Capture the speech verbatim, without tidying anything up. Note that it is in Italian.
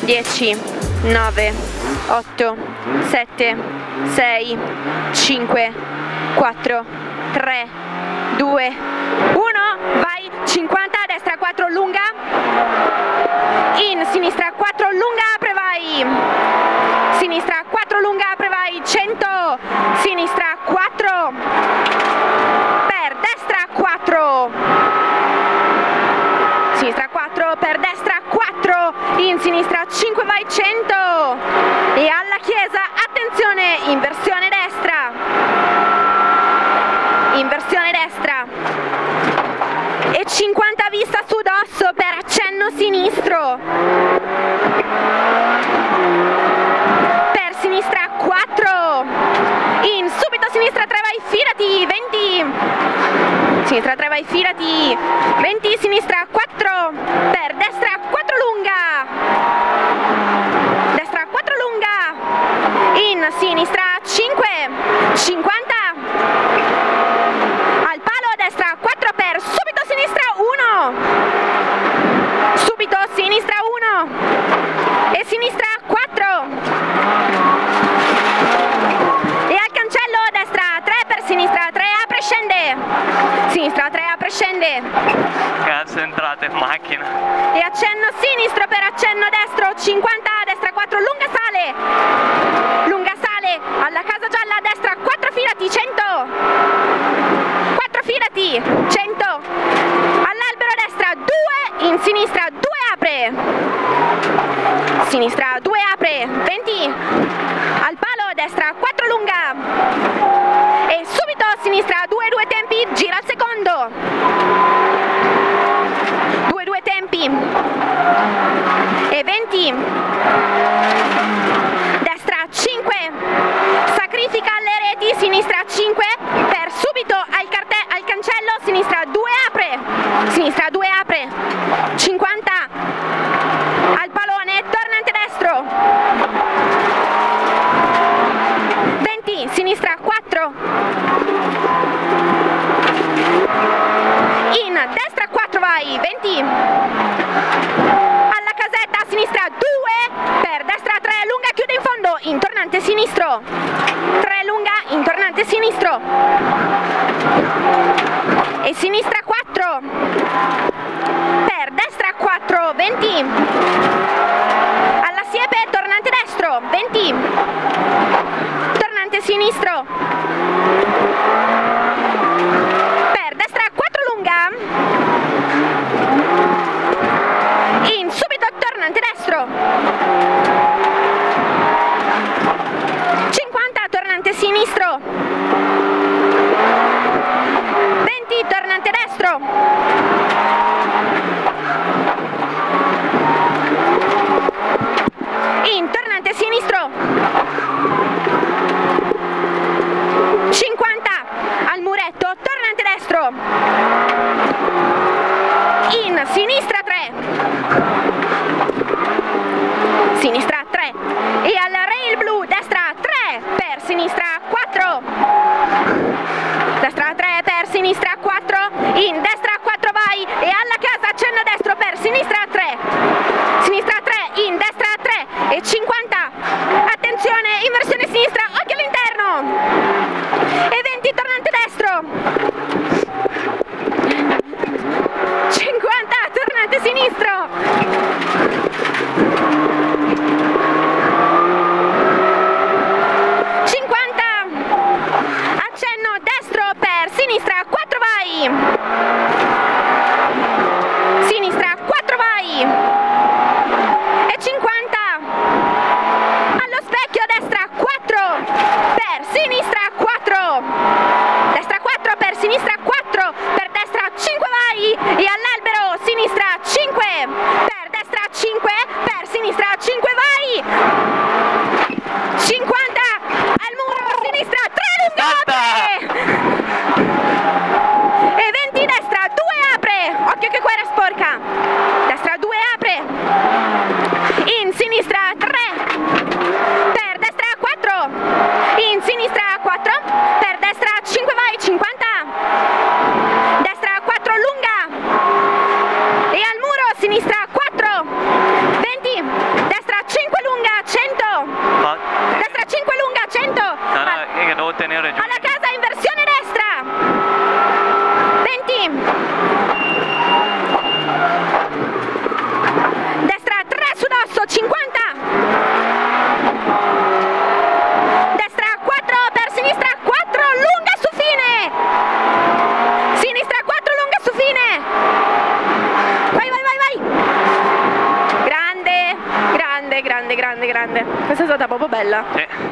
dieci, nove, otto, sette, sei, cinque, quattro, tre, due, uno, vai, cinquanta, destra quattro, lunga, in, sinistra quattro, lunga, apre, vai, sinistra quattro, lunga, apre, vai, cento, sinistra quattro, per destra quattro, sinistra quattro, per destra quattro, in, sinistra cinque, vai, cento, e alla chiesa, attenzione, inversione destra, inversione destra, e cinquanta vista su dosso per accenno sinistro, per sinistra quattro, in, subito sinistra tre, vai, filati, venti, sinistra tre, vai, filati, venti, sinistra quattro, per destra quattro, lunga, destra quattro, lunga, in, sinistra cinque, cinquanta, al palo, destra quattro, per, subito sinistra uno, subito sinistra uno, e sinistra quattro, e al cancello, destra tre, per sinistra tre, apre, scende, sinistra tre, apre, scende, cazzo, entrate in macchina, e accenno sinistro per accenno destro, cinquanta, destra quattro, lunga, sale, lunga, sale, alla casa gialla, destra quattro, filati, cento, quattro, filati, cento, all'albero, destra due, in, sinistra due, apre, sinistra due, apre, venti, al palo, destra quattro, lunga, e subito sinistra due, due tempi, gira al secondo, due, due tempi, e venti, destra cinque, sacrifica alle reti, sinistra cinque, per subito al, carte al cancello, sinistra due, apre, sinistra due, apre, cinquanta, al palone, tornante destro, venti, sinistra quattro, in, destra quattro, vai, venti, alla casetta, sinistra due, per destra tre, lunga, chiude in fondo, in tornante sinistro, tre, lunga, in tornante sinistro, e sinistra quattro, per destra quattro, venti, alla siepe, tornante destro, venti, tornante sinistro, per destra quattro, lunga, in, subito tornante destro, cinquanta, tornante sinistro, venti, tornante destro, in, tornante sinistro, cinquanta, al muretto, tornante destro, in, sinistra tre, sinistra tre, e al rail blu, destra tre, per sinistra quattro, destra tre, per sinistra quattro, in, destra quattro, vai, e alla casa, accenno destro, per sinistra tre, sinistra tre, in, destra tre, e cinquanta, attenzione, inversione sinistra, occhio all'interno, e venti, tornante destro, cinquanta, tornante sinistro, cinquanta, accenno destro, per sinistra quattro, vai, sinistra quattro, vai, e cinquanta, allo specchio, destra quattro, per sinistra quattro, destra quattro, per sinistra quattro, per destra cinque, vai, e all'albero, sinistra cinque, per destra cinque, per sinistra cinque, vai, cinquanta, al muro, sinistra tre, lunga, apre, e venti, Questa è stata proprio bella. Sì.